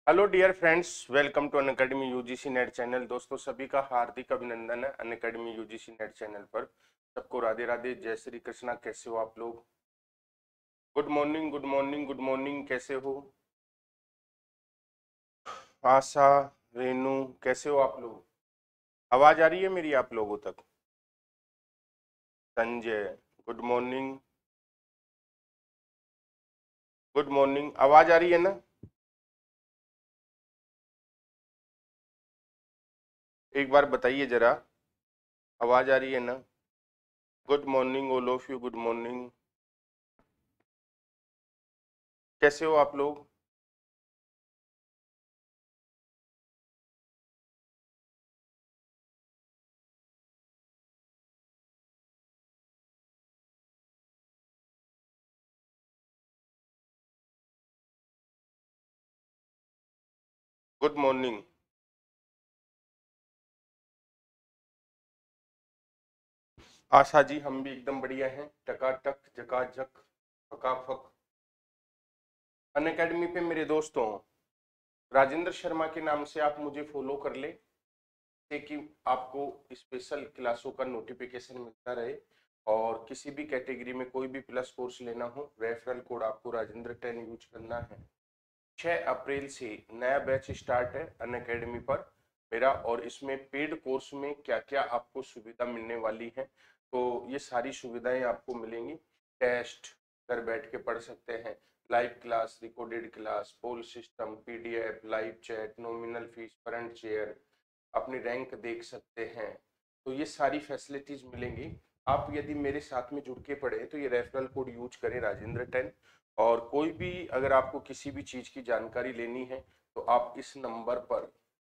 Hello dear friends, welcome to Unacademy UGC NET channel. दोस्तों सभी का हार्दिक अभिनंदन है अनअकैडमी यूजीसी नेट चैनल पर। सबको राधे राधे, जय श्री कृष्णा। कैसे हो आप लोग? Good morning, good morning, good morning. कैसे हो आशा, रेनू? कैसे हो आप लोग? आवाज आ रही है मेरी आप लोगों तक? Sanjay, good morning, good morning. आवाज आ रही है ना? एक बार बताइए जरा, आवाज आ रही है ना? Good morning all of you, good morning. कैसे हो आप लोग? Good morning. आशा जी, हम भी एकदम बढ़िया हैं, टकाटक झकाझक फकाफक। अनअकैडमी पे मेरे दोस्तों, राजेंद्र शर्मा के नाम से आप मुझे फॉलो कर ले, ताकि आपको स्पेशल क्लासों का नोटिफिकेशन मिलता रहे। और किसी भी कैटेगरी में कोई भी प्लस कोर्स लेना हो, रेफरल कोड आपको राजेंद्र 10 यूज करना है। 6 अप्रैल से नया बैच स्टार्ट है अनअकैडमी पर मेरा, और इसमें पेड कोर्स में क्या क्या आपको सुविधा मिलने वाली है, तो ये सारी सुविधाएं आपको मिलेंगी। टेस्ट घर बैठ के पढ़ सकते हैं, live class, recorded class, poll system, PDF, live chat, nominal fees, front chair, अपनी रैंक देख सकते हैं। तो ये सारी फैसिलिटीज मिलेंगी। आप यदि मेरे साथ में जुड़ के पढ़े तो ये रेफरल कोड यूज करें राजेंद्र 10। और कोई भी अगर आपको किसी भी चीज की जानकारी लेनी है तो आप इस नंबर पर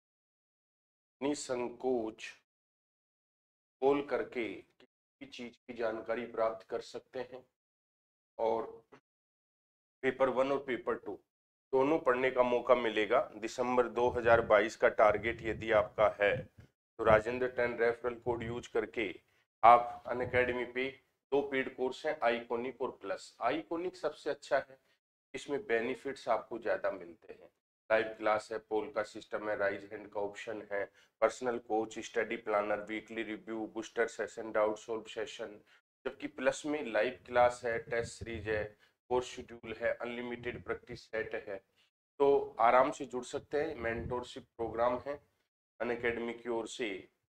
निसंकोच कॉल करके किसी भी चीज की जानकारी प्राप्त कर सकते हैं। और पेपर 1 और पेपर 2 दोनों पढ़ने का मौका मिलेगा। दिसंबर 2022 का टारगेट यदि आपका है तो राजेंद्र 10 रेफरल कोड यूज करके आप अनअकैडमी पे दो पेड कोर्स हैं, आइकोनिक और प्लस। आइकोनिक सबसे अच्छा है, इसमें बेनिफिट्स आपको ज्यादा मिलते हैं। लाइव क्लास है, पोल का सिस्टम है, राइज हैंड का ऑप्शन है, personal coach, study planner, weekly review, booster session, doubt solve session. जबकि प्लस में लाइव क्लास है, टेस्ट सीरीज है, कोर्स शेड्यूल है, अनलिमिटेड प्रैक्टिस सेट है। तो आराम से जुड़ सकते हैं। मेंटोरशिप प्रोग्राम है अनअकैडमी की ओर से।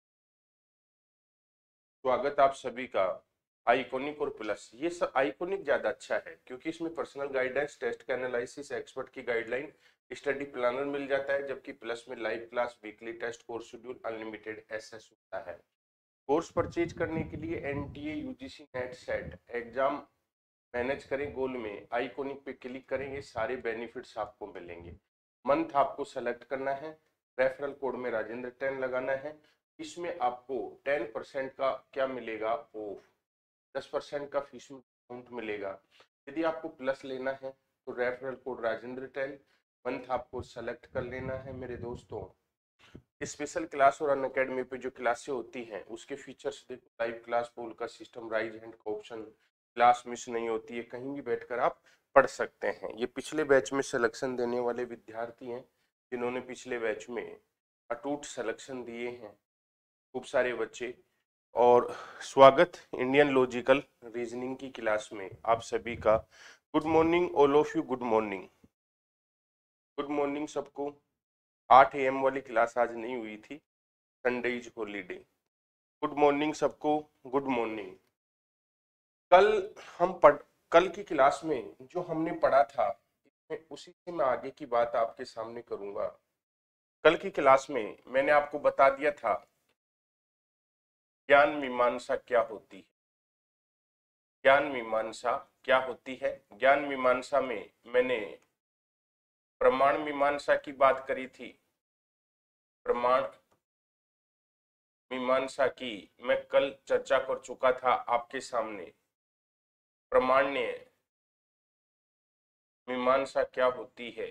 स्वागत आप सभी का। आइकोनिक और प्लस, ये सब आइकोनिक ज्यादा अच्छा है क्योंकि इसमें पर्सनल गाइडेंस, टेस्ट का एनालिसिस, एक्सपर्ट की गाइडलाइन, स्टडी प्लानर मिल जाता है। जबकि प्लस में live class, weekly test, course schedule, unlimited access होता है। कोर्स परचेज करने के लिए NTA UGC NET SET exam manage करें गोल में आइकोनिक पे क्लिक करेंगे, सारे बेनिफिट्स आपको मिलेंगे। मंथ आपको सेलेक्ट करना है, रेफरल कोड में राजेंद्र 10 लगाना है। इसमें आपको 10% का क्या मिलेगा, ऑफ। 10% का फीस में डिस्काउंट मिलेगा। यदि आपको प्लस लेना है तो रेफरल कोड राजेंद्र 10 मंथ आपको सेलेक्ट कर लेना है मेरे दोस्तों। स्पेशल क्लास और अनअकैडमी पे जो क्लासें होती हैं उसके फीचर्स देखो, लाइव क्लास, पोल का सिस्टम, राइज हैंड का ऑप्शन, क्लास मिस नहीं होती है, कहीं भी बैठकर आप पढ़ सकते हैं। ये पिछले बैच में सिलेक्शन देने वाले विद्यार्थी हैं जिन्होंने पिछले बैच में अटूट सिलेक्शन दिए हैं, खूब सारे बच्चे। और स्वागत इंडियन लॉजिकल रीजनिंग की क्लास में आप सभी का। Good morning all of you, good morning, good morning सबको। 8 AM वाली क्लास आज नहीं हुई थी, Sunday is holiday. Good morning सबको, गुड मॉर्निंग। कल हम पढ़ कल की क्लास में जो हमने पढ़ा था, मैं उसी से मैं आगे की बात आपके सामने करूंगा। कल की क्लास में मैंने आपको बता दिया था ज्ञान मीमांसा क्या होती है। ज्ञान मीमांसा क्या होती है? ज्ञान मीमांसा में मैंने प्रमाण मीमांसा की बात करी थी। प्रमाण मीमांसा की मैं कल चर्चा कर चुका था आपके सामने। प्रमाण्य मीमांसा क्या होती है,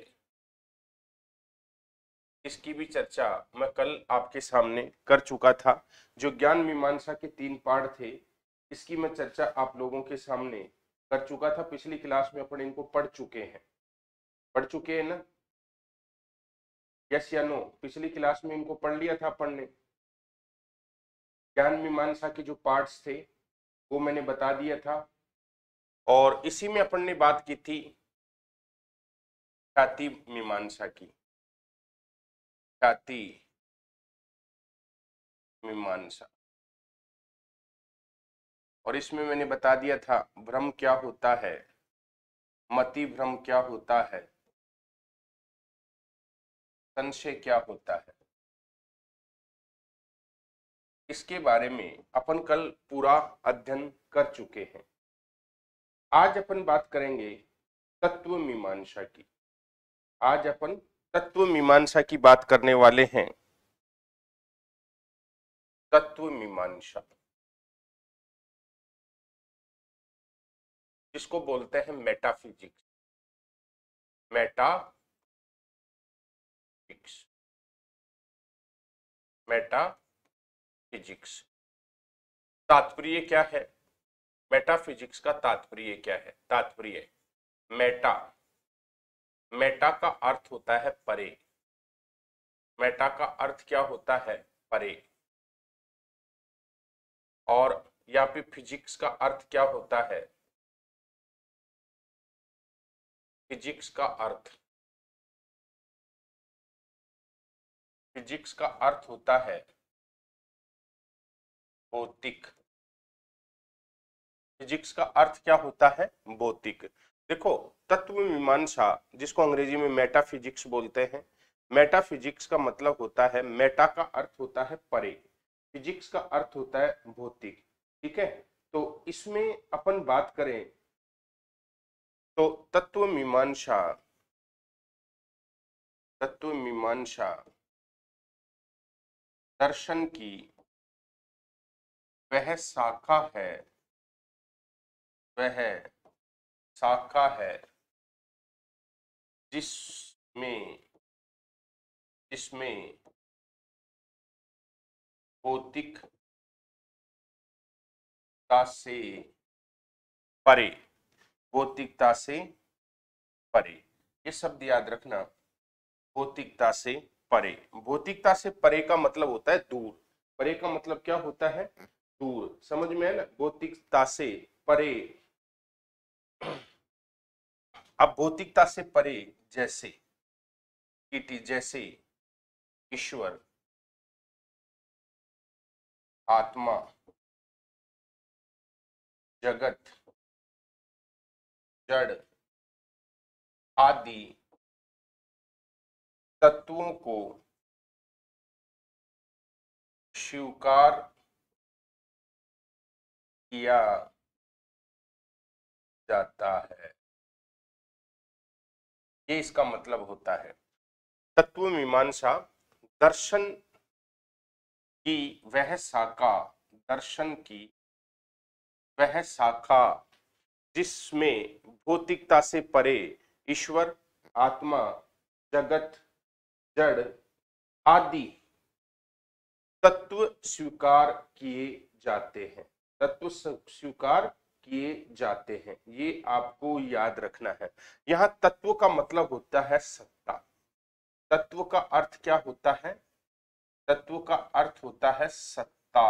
इसकी भी चर्चा मैं कल आपके सामने कर चुका था। जो ज्ञान मीमांसा के 3 पार्ट थे, इसकी मैं चर्चा आप लोगों के सामने कर चुका था। पिछली क्लास में अपन इनको पढ़ चुके हैं ना? यस या नो? पिछली क्लास में इनको पढ़ लिया था अपन ने। ज्ञान मीमांसा के जो पार्ट्स थे वो मैंने बता दिया था, और इसी में अपन ने बात की थी ख्याति मीमांसा की। ख्याति मीमांसा, और इसमें मैंने बता दिया था भ्रम क्या होता है, मति भ्रम क्या होता है, संशय क्या होता है। इसके बारे में अपन कल पूरा अध्ययन कर चुके हैं। आज अपन बात करेंगे तत्व मीमांसा की। आज अपन तत्व मीमांसा की बात करने वाले हैं। तत्व मीमांसा, जिसको बोलते हैं मेटाफिजिक्स। मेटाफिजिक्स, मेटाफिजिक्स तात्पर्य क्या है? मेटाफिजिक्स का तात्पर्य क्या है? तात्पर्य, मेटा, मेटा का अर्थ होता है परे। मेटा का अर्थ क्या होता है? परे। और यहाँ पे फिजिक्स का अर्थ क्या होता है? फिजिक्स का अर्थ, फिजिक्स का अर्थ होता है भौतिक। फिजिक्स का अर्थ क्या होता है? भौतिक। देखो, तत्व मीमांसा, जिसको अंग्रेजी में मेटाफिजिक्स बोलते हैं, मेटाफिजिक्स का मतलब होता है, मेटा का अर्थ होता है परे, फिजिक्स का अर्थ होता है भौतिक। ठीक है, तो इसमें अपन बात करें तो तत्व मीमांसा, तत्व मीमांसा दर्शन की वह शाखा है, वह शाखा है जिसमें, जिसमें भौतिकता से परे, भौतिकता से परे, ये शब्द याद रखना, भौतिकता से परे। भौतिकता से परे का मतलब होता है दूर। परे का मतलब क्या होता है? दूर। समझ में है ना? भौतिकता से परे। अब भौतिकता से परे जैसे, जैसे ईश्वर, आत्मा, जगत, जड़ आदि तत्वों को स्वीकार किया जाता है, ये इसका मतलब होता है। तत्व मीमांसा दर्शन की वह शाखा, दर्शन की वह शाखा जिसमें भौतिकता से परे ईश्वर, आत्मा, जगत, जड़ आदि तत्व स्वीकार किए जाते हैं। तत्व स्वीकार किए जाते हैं, ये आपको याद रखना है। यहाँ तत्व का मतलब होता है सत्ता। तत्व का अर्थ क्या होता है? तत्व का अर्थ होता है सत्ता।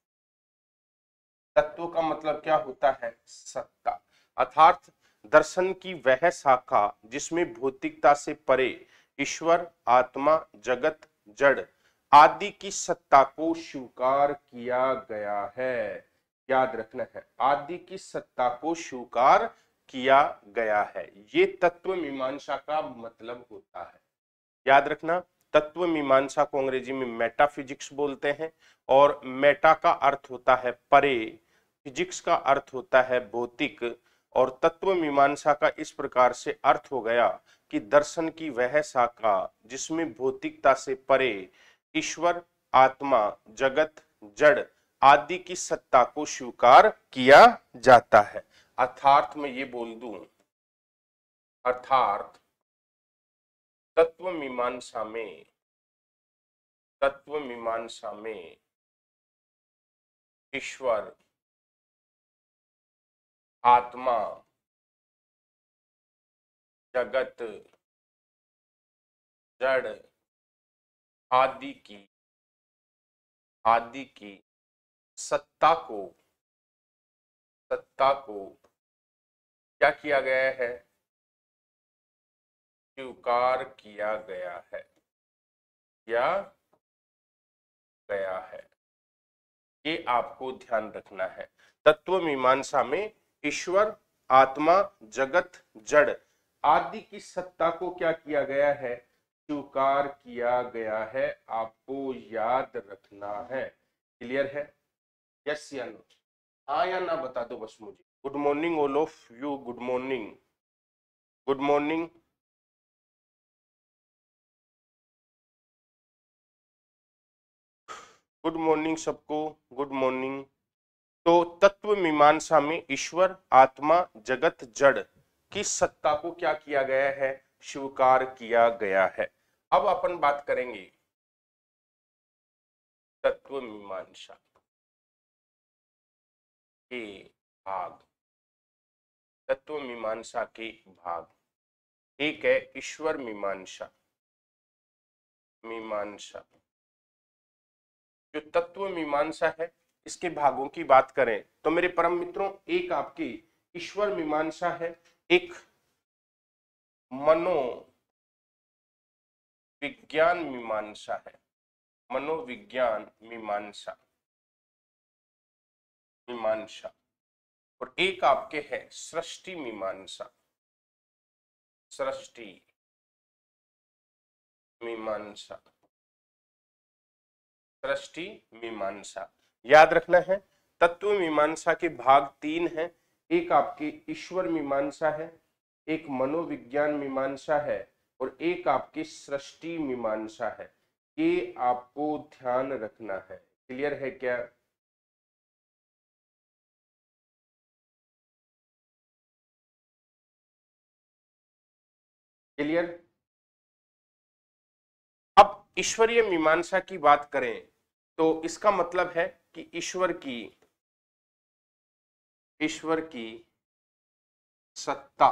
तत्व का मतलब क्या होता है? सत्ता। अर्थात दर्शन की वह शाखा जिसमें भौतिकता से परे ईश्वर, आत्मा, जगत, जड़ आदि की सत्ता को स्वीकार किया गया है। याद रखना है, आदि की सत्ता को स्वीकार किया गया है, ये तत्व मीमांसा का मतलब होता है। याद रखना, तत्व मीमांसा को अंग्रेजी में मेटाफिजिक्स बोलते हैं, और मेटा का अर्थ होता है परे, फिजिक्स का अर्थ होता है भौतिक, और तत्व मीमांसा का इस प्रकार से अर्थ हो गया कि दर्शन की वह शाखा जिसमें भौतिकता से परे ईश्वर, आत्मा, जगत, जड़ आदि की सत्ता को स्वीकार किया जाता है। अर्थात मैं ये बोल दूं, अर्थात तत्व मीमांसा में, तत्व मीमांसा में ईश्वर, आत्मा, जगत, जड़ आदि की सत्ता को क्या किया गया है, स्वीकार किया गया है, ये आपको ध्यान रखना है। तत्व मीमांसा में ईश्वर, आत्मा, जगत, जड़ आदि की सत्ता को क्या किया गया है, स्वीकार किया गया है, आपको याद रखना है। क्लियर है? यस या नो? हाँ या ना बता दो बस मुझे। Good morning all of you, good morning, good morning. Good morning सबको, गुड मॉर्निंग। तो तत्व मीमांसा में ईश्वर, आत्मा, जगत, जड़ की सत्ता को क्या किया गया है, स्वीकार किया गया है। अब अपन बात करेंगे तत्व मीमांसा के भाग। तत्व मीमांसा के भाग, एक है ईश्वर मीमांसा। जो तत्व मीमांसा है, इसके भागों की बात करें तो मेरे परम मित्रों, एक आपकी ईश्वर मीमांसा है, एक मनोविज्ञान मीमांसा है, मनोविज्ञान मीमांसा, और एक आपके है सृष्टि मीमांसा, सृष्टि मीमांसा। याद रखना है, तत्व मीमांसा के भाग 3 हैं। एक आपकी ईश्वर मीमांसा है, एक मनोविज्ञान मीमांसा है, और एक आपकी सृष्टि मीमांसा है। ये आपको ध्यान रखना है। क्लियर है क्या? क्लियर? अब ईश्वरीय मीमांसा की बात करें तो इसका मतलब है कि ईश्वर की सत्ता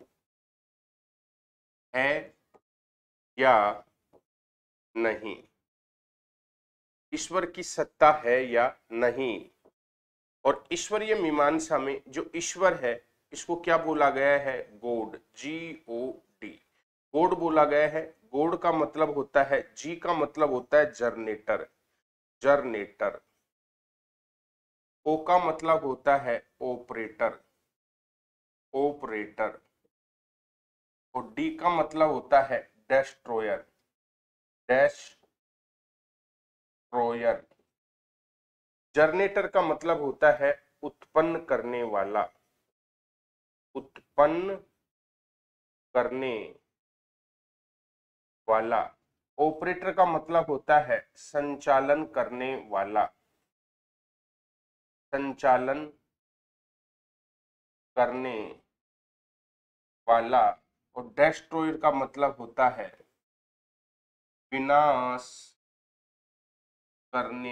है या नहीं, ईश्वर की सत्ता है या नहीं। और ईश्वरीय मीमांसा में जो ईश्वर है, इसको क्या बोला गया है, गॉड, GOD, गॉड बोला गया है। गॉड का मतलब होता है, जी का मतलब होता है जनरेटर, ओ का मतलब होता है ऑपरेटर, और डी का मतलब होता है डेस्ट्रॉयर, जनरेटर का मतलब होता है उत्पन्न करने वाला, ऑपरेटर का मतलब होता है संचालन करने वाला, और डेस्ट्रॉयर का मतलब होता है विनाश करने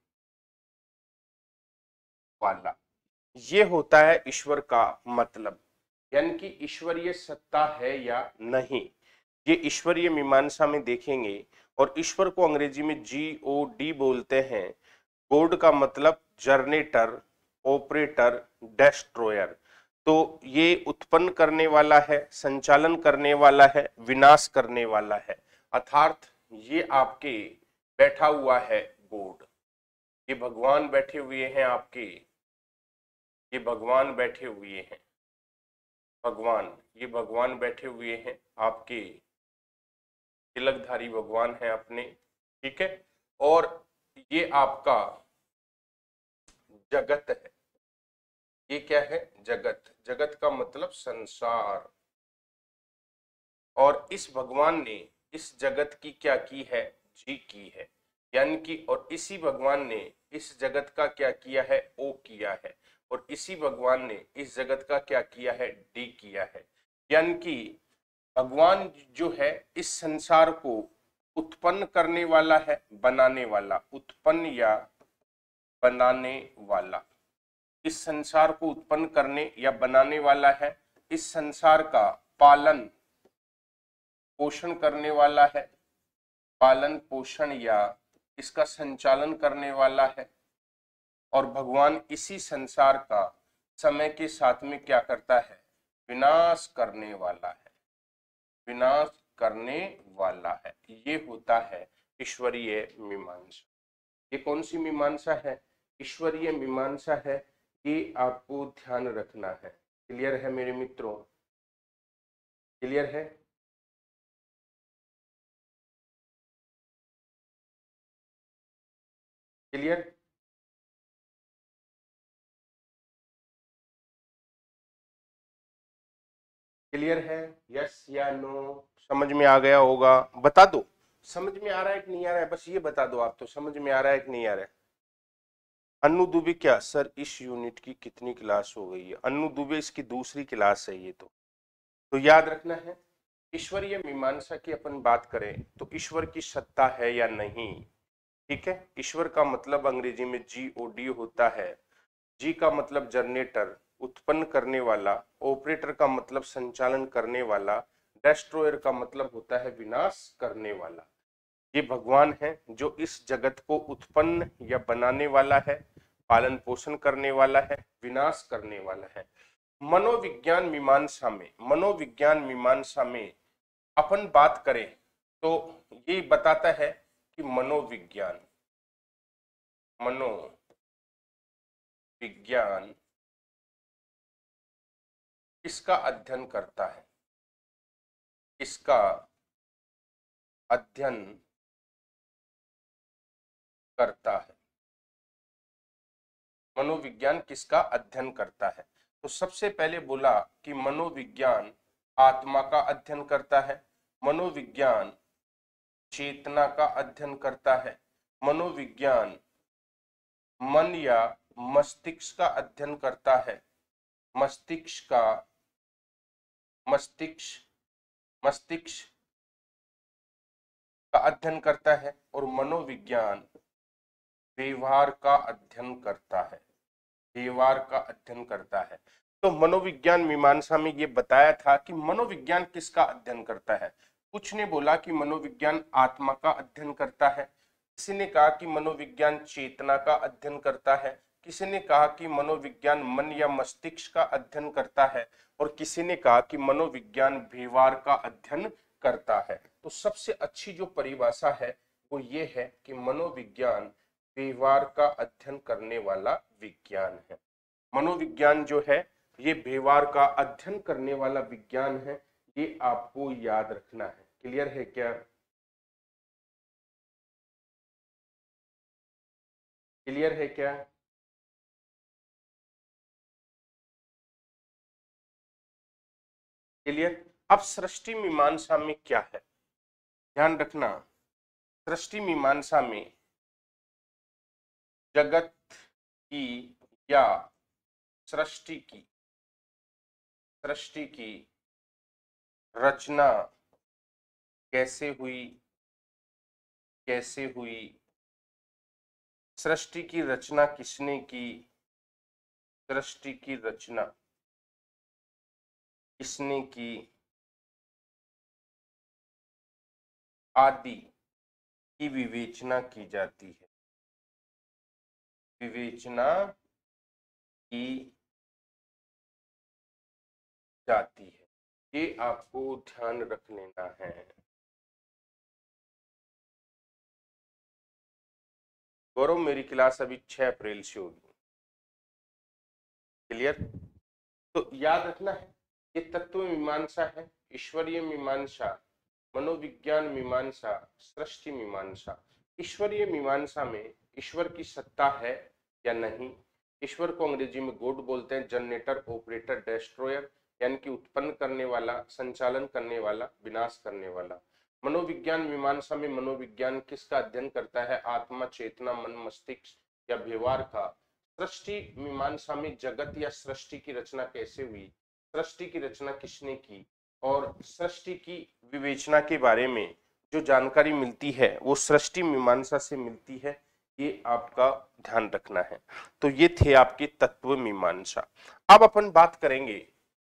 वाला। ये होता है ईश्वर का मतलब, यानी कि ईश्वरीय सत्ता है या नहीं, ये ईश्वरीय मीमांसा में देखेंगे। और ईश्वर को अंग्रेजी में GOD बोलते हैं। गॉड का मतलब जनरेटर, ऑपरेटर, डेस्ट्रॉयर। तो ये उत्पन्न करने वाला है, संचालन करने वाला है, विनाश करने वाला है। अर्थात ये आपके बैठा हुआ है गॉड, ये भगवान बैठे हुए हैं आपके, ये भगवान बैठे हुए हैं, ये भगवान बैठे हुए हैं आपके, तिलकधारी भगवान है अपने, ठीक है। और ये आपका जगत है, ये क्या है, जगत का मतलब संसार। और इस भगवान ने इस जगत की क्या की है, जी की है, यानी कि, और इसी भगवान ने इस जगत का क्या किया है, ओ किया है, और इसी भगवान ने इस जगत का क्या किया है, डी किया है। यानी कि भगवान जो है इस संसार को उत्पन्न करने वाला है, बनाने वाला, उत्पन्न या बनाने वाला, इस संसार को उत्पन्न करने या बनाने वाला है, इस संसार का पालन पोषण करने वाला है, पालन पोषण या इसका संचालन करने वाला है, और भगवान इसी संसार का समय के साथ में क्या करता है, विनाश करने वाला है, विनाश करने वाला है। ये होता है ईश्वरीय मीमांसा। ये कौन सी मीमांसा है, ईश्वरीय मीमांसा है। ये आपको ध्यान रखना है। क्लियर है मेरे मित्रों, क्लियर है? क्लियर? क्लियर है? यस या नो? समझ में आ गया होगा? बता दो समझ में आ रहा है कि नहीं आ रहा है, बस ये बता दो आप तो समझ में आ रहा है कि नहीं आ रहा है। अन्नू दुबे क्या सर, इस यूनिट की कितनी क्लास हो गई है? अन्नू दुबे इसकी दूसरी क्लास है ये तो याद रखना है। ईश्वरीय मीमांसा की अपन बात करें तो ईश्वर की सत्ता है या नहीं, ठीक है। ईश्वर का मतलब अंग्रेजी में GOD होता है। जी का मतलब जनरेटर, उत्पन्न करने वाला। ऑपरेटर का मतलब संचालन करने वाला। डेस्ट्रॉयर का मतलब होता है विनाश करने वाला। ये भगवान है जो इस जगत को उत्पन्न या बनाने वाला है, पालन पोषण करने वाला है, विनाश करने वाला है। मनोविज्ञान मीमांसा में अपन बात करें तो ये बताता है कि मनोविज्ञान किसका अध्ययन करता है, इसका अध्ययन करता है। मनोविज्ञान किसका अध्ययन करता है? तो सबसे पहले बोला कि मनोविज्ञान आत्मा का अध्ययन करता है, मनोविज्ञान चेतना का अध्ययन करता है, मनोविज्ञान मन या मस्तिष्क का अध्ययन करता है, मस्तिष्क का अध्ययन करता है, और मनोविज्ञान व्यवहार का अध्ययन करता है, व्यवहार का अध्ययन करता है। तो मनोविज्ञान मीमांसा में ये बताया था कि मनोविज्ञान किसका अध्ययन करता है। कुछ ने बोला कि मनोविज्ञान आत्मा का अध्ययन करता है, किसी ने कहा कि मनोविज्ञान चेतना का अध्ययन करता है, किसी ने कहा कि मनोविज्ञान मन या मस्तिष्क का अध्ययन करता है, और किसी ने कहा कि मनोविज्ञान व्यवहार का अध्ययन करता है। तो सबसे अच्छी जो परिभाषा है वो ये है कि मनोविज्ञान व्यवहार का अध्ययन करने वाला विज्ञान है। मनोविज्ञान जो है ये व्यवहार का अध्ययन करने वाला विज्ञान है। ये आपको याद रखना है। क्लियर है क्या? क्लियर है क्या? क्लियर? अब सृष्टि मीमांसा में क्या है, ध्यान रखना। सृष्टि मीमांसा में जगत की या सृष्टि की रचना कैसे हुई, सृष्टि की रचना किसने की, सृष्टि की रचना किसने की, आदि की विवेचना की जाती है, विवेचना की जाती है। ये आपको ध्यान रख लेना है। गौरव मेरी क्लास अभी 6 अप्रैल से होगी। क्लियर? तो याद रखना है ये तत्व मीमांसा है, ईश्वरीय मीमांसा, मनोविज्ञान मीमांसा, सृष्टि मीमांसा। ईश्वरीय मीमांसा में ईश्वर की सत्ता है या नहीं। ईश्वर को अंग्रेजी में गॉड बोलते हैं। जनरेटर, ऑपरेटर, डेस्ट्रॉयर यानी कि उत्पन्न करने वाला, संचालन करने वाला, विनाश करने वाला। मनोविज्ञान मीमांसा में मनोविज्ञान किसका अध्ययन करता है, आत्मा, चेतना, मन, मस्तिष्क या व्यवहार का। सृष्टि मीमांसा में जगत या सृष्टि की रचना कैसे हुई, सृष्टि की रचना किसने की, और सृष्टि की विवेचना के बारे में जो जानकारी मिलती है वो सृष्टि मीमांसा से मिलती है। ये आपका ध्यान रखना है। तो ये थे आपके तत्व मीमांसा। अब अपन बात करेंगे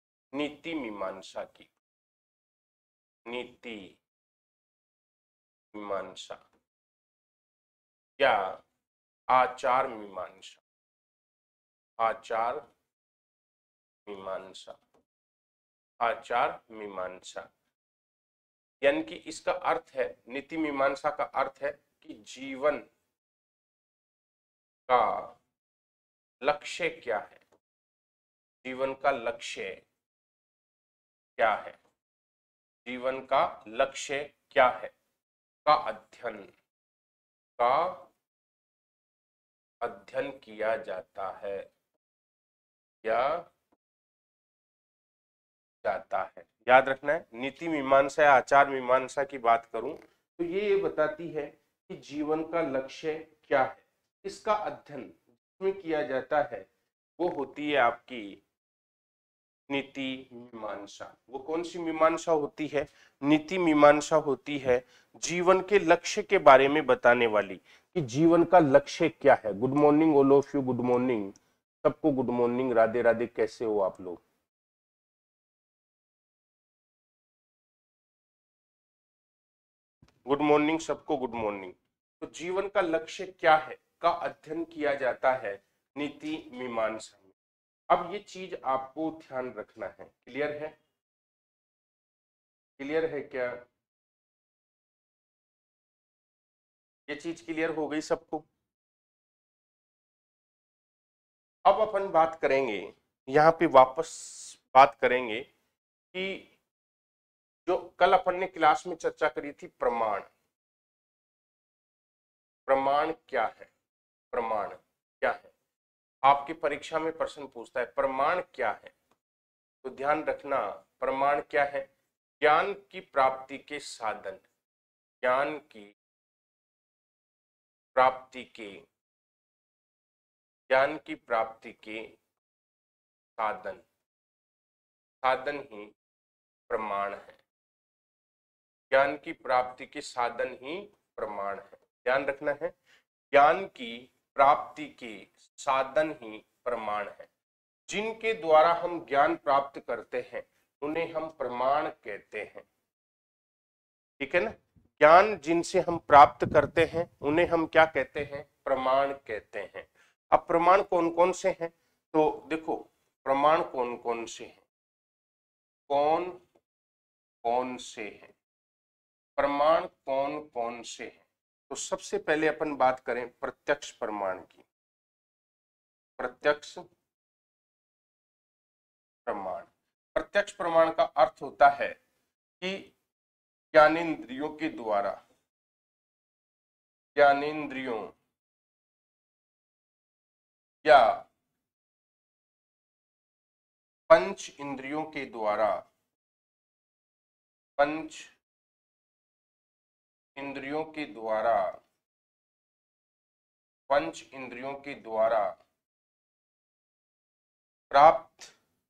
नीति मीमांसा की। नीति मीमांसा या आचार मीमांसा, आचार मीमांसा, आचार मीमांसा। यानी कि इसका अर्थ है, नीति मीमांसा का अर्थ है कि जीवन का लक्ष्य क्या है, जीवन का लक्ष्य क्या है, जीवन का लक्ष्य क्या है का अध्ययन किया जाता है या जाता है। याद रखना है, नीति मीमांसा या आचार मीमांसा की बात करूं तो ये बताती है कि जीवन का लक्ष्य क्या है, इसका अध्ययन जिसमें किया जाता है वो होती है आपकी नीति मीमांसा। वो कौन सी मीमांसा होती है? नीति मीमांसा होती है जीवन के लक्ष्य के बारे में बताने वाली, कि जीवन का लक्ष्य क्या है। Good morning all of you, good morning सबको, गुड मॉर्निंग, राधे राधे, कैसे हो आप लोग? गुड मॉर्निंग सबको, गुड मॉर्निंग। तो जीवन का लक्ष्य क्या है का अध्ययन किया जाता है नीति मीमांसा में। अब ये चीज आपको ध्यान रखना है। क्लियर है? क्लियर है क्या? ये चीज क्लियर हो गई सबको? अब अपन बात करेंगे, यहाँ पे वापस बात करेंगे कि जो कल अपन ने क्लास में चर्चा करी थी, प्रमाण। प्रमाण क्या है? प्रमाण क्या है? आपकी परीक्षा में प्रश्न पूछता है प्रमाण क्या है, तो ध्यान रखना प्रमाण क्या है? ज्ञान की प्राप्ति के साधन, ज्ञान की प्राप्ति के, ज्ञान की प्राप्ति के साधन, साधन ही प्रमाण है। ज्ञान की प्राप्ति के साधन ही प्रमाण है। ध्यान रखना है, ज्ञान की प्राप्ति के साधन ही प्रमाण है। जिनके द्वारा हम ज्ञान प्राप्त करते हैं उन्हें हम प्रमाण कहते हैं। ठीक है ना? ज्ञान जिनसे हम प्राप्त करते हैं उन्हें हम क्या कहते हैं? प्रमाण कहते हैं। अब प्रमाण कौन कौन से हैं? तो देखो प्रमाण कौन कौन से हैं, कौन कौन से हैं प्रमाण, कौन कौन से हैं? तो सबसे पहले अपन बात करें प्रत्यक्ष प्रमाण की। प्रत्यक्ष प्रमाण, प्रत्यक्ष प्रमाण का अर्थ होता है कि ज्ञानेंद्रियों के द्वारा, ज्ञानेंद्रियों या पंच इंद्रियों के द्वारा, पंच इंद्रियों के द्वारा, पंच इंद्रियों के द्वारा प्राप्त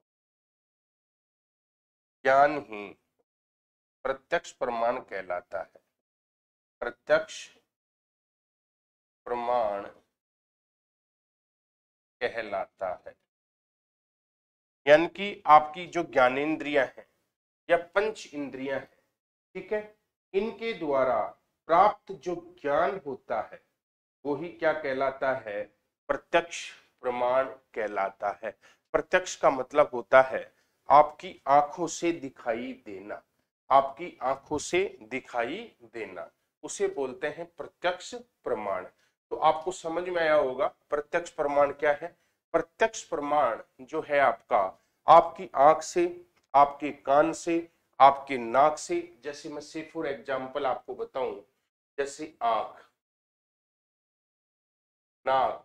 ज्ञान ही प्रत्यक्ष प्रमाण कहलाता है। प्रत्यक्ष प्रमाण कहलाता है। यानी कि आपकी जो ज्ञानेंद्रियां हैं या पंच इंद्रियां हैं, ठीक है, इनके द्वारा प्राप्त जो ज्ञान होता है वो ही क्या कहलाता है? प्रत्यक्ष प्रमाण कहलाता है। प्रत्यक्ष का मतलब होता है आपकी आंखों से दिखाई देना, आपकी आंखों से दिखाई देना, उसे बोलते हैं प्रत्यक्ष प्रमाण। तो आपको समझ में आया होगा प्रत्यक्ष प्रमाण क्या है। प्रत्यक्ष प्रमाण जो है आपका, आपकी आंख से, आपके कान से, आपके नाक से, जैसे मैं से फॉर एग्जांपल आपको बताऊं, जैसे आंख, नाक,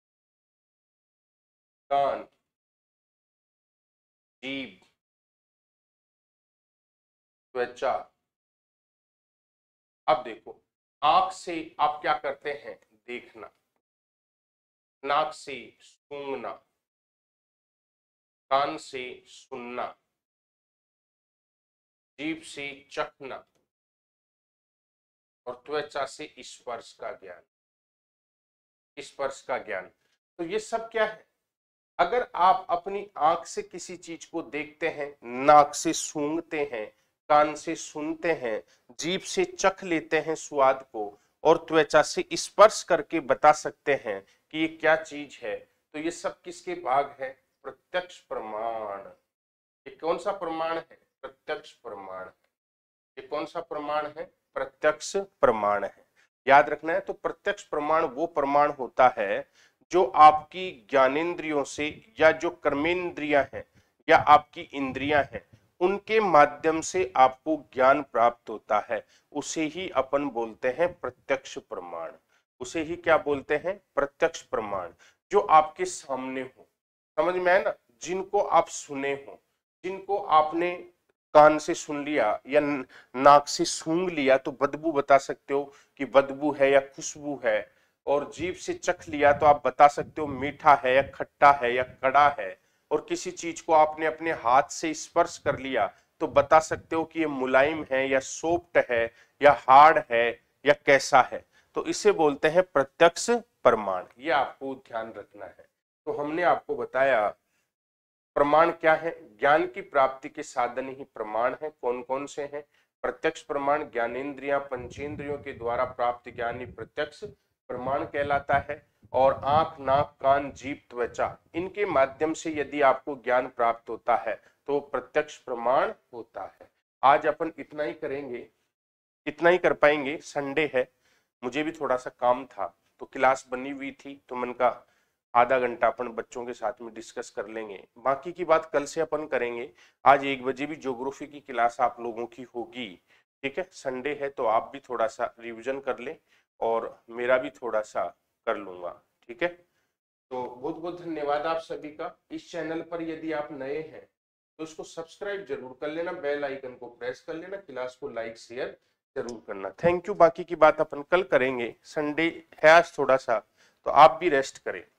कान, जीभ, त्वचा। अब देखो, आंख से आप क्या करते हैं? देखना, नाक से सूंघना, कान से सुनना, जीभ से चखना और त्वचा से स्पर्श का ज्ञान, स्पर्श का ज्ञान। तो ये सब क्या है? अगर आप अपनी आंख से किसी चीज को देखते हैं, नाक से सूंघते हैं, कान से सुनते हैं, जीभ से चख लेते हैं स्वाद को, और त्वचा से स्पर्श करके बता सकते हैं कि ये क्या चीज है, तो ये सब किसके भाग है? प्रत्यक्ष प्रमाण। ये कौन सा प्रमाण है? प्रत्यक्ष प्रमाण। ये कौन सा प्रमाण है? प्रत्यक्ष प्रमाण है। याद रखना है। तो प्रत्यक्ष प्रमाण वो प्रमाण होता है जो आपकी ज्ञानेंद्रियों से, या जो कर्मेंद्रियां हैं या आपकी इंद्रियां हैं, उनके माध्यम से आपको ज्ञान प्राप्त होता है, उसे ही अपन बोलते हैं प्रत्यक्ष प्रमाण। उसे ही क्या बोलते हैं? प्रत्यक्ष प्रमाण। जो आपके सामने हो, समझ में है ना, जिनको आप सुने हो, जिनको आपने कान से सुन लिया या नाक से सूंघ लिया तो बदबू बता सकते हो कि बदबू है या खुशबू है, और जीभ से चख लिया तो आप बता सकते हो मीठा है या खट्टा है या कड़ा है, और किसी चीज को आपने अपने हाथ से स्पर्श कर लिया तो बता सकते हो कि ये मुलायम है या सॉफ्ट है या हार्ड है या कैसा है। तो इसे बोलते हैं प्रत्यक्ष प्रमाण। ये आपको ध्यान रखना है। तो हमने आपको बताया प्रमाण क्या है। ज्ञान की प्राप्ति के साधन ही प्रमाण है। कौन कौन से हैं? प्रत्यक्ष प्रमाण, ज्ञानेंद्रियां पंचेंद्रियों के द्वारा प्राप्त ज्ञान ही प्रत्यक्ष प्रमाण कहलाता है। और आंख, नाक, कान, जीभ, त्वचा, इनके माध्यम से यदि आपको ज्ञान प्राप्त होता है तो प्रत्यक्ष प्रमाण होता है। आज अपन इतना ही करेंगे, इतना ही कर पाएंगे। संडे है, मुझे भी थोड़ा सा काम था, तो क्लास बनी हुई थी तो मन का आधा घंटा अपन बच्चों के साथ में डिस्कस कर लेंगे। बाकी की बात कल से अपन करेंगे। आज 1 बजे भी ज्योग्राफी की क्लास आप लोगों की होगी, ठीक है। संडे है तो आप भी थोड़ा सा रिवीजन कर ले और मेरा भी थोड़ा सा कर लूंगा, ठीक है। तो बहुत बहुत धन्यवाद आप सभी का। इस चैनल पर यदि आप नए हैं तो इसको सब्सक्राइब जरूर कर लेना, बेल आइकन को प्रेस कर लेना, क्लास को लाइक शेयर जरूर करना। Thank you. बाकी की बात अपन कल करेंगे। संडे है आज थोड़ा सा, तो आप भी रेस्ट करें।